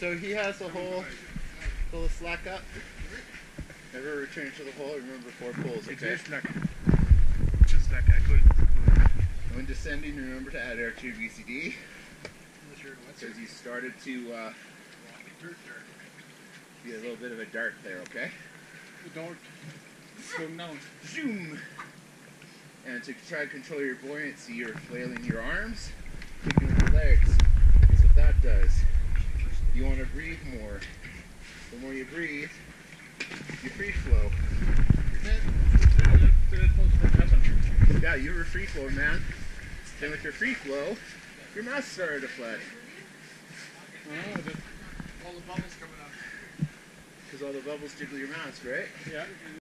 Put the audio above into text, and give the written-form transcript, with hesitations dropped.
So he has a hole full of slack up. Never return to the hole. Remember 4 pulls, okay? Just slack, I couldn't. When descending, remember to add air to your VCD. Because you started to be a little bit of a dart there, okay? The dart. Slow down. Zoom! And to try to control your buoyancy, you're flailing your arms, kicking with your legs. That's what that does. You want to breathe more. The more you breathe, you free flow. Yeah, you were free flow, man. Then with your free flow, your mouth started to flood. All the bubbles coming out. Because all the bubbles tickle your mouth, right? Yeah.